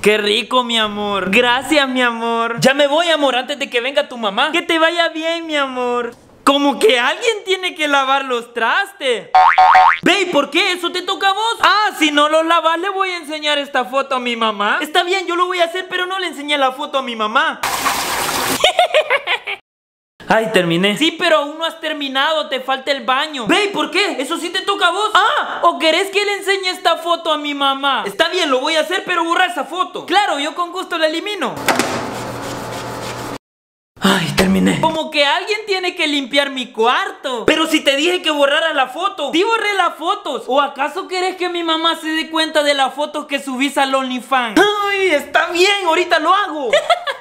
Qué rico, mi amor. Gracias, mi amor. Ya me voy, amor, antes de que venga tu mamá. Que te vaya bien, mi amor. Como que alguien tiene que lavar los trastes. Ve, ¿y por qué? ¿Eso te toca a vos? Ah, si no los lavas, le voy a enseñar esta foto a mi mamá. Está bien, yo lo voy a hacer, pero no le enseñé la foto a mi mamá. Ay, terminé. Sí, pero aún no has terminado, te falta el baño. Ve, ¿y por qué? ¿Eso sí te toca a vos? Ah, ¿o querés que le enseñe esta foto a mi mamá? Está bien, lo voy a hacer, pero borra esa foto. Claro, yo con gusto la elimino. Ay, terminé. Como que alguien tiene que limpiar mi cuarto. Pero si te dije que borrara la foto. Sí borré las fotos. ¿O acaso querés que mi mamá se dé cuenta de las fotos que subís al OnlyFans? Ay, está bien, ahorita lo hago.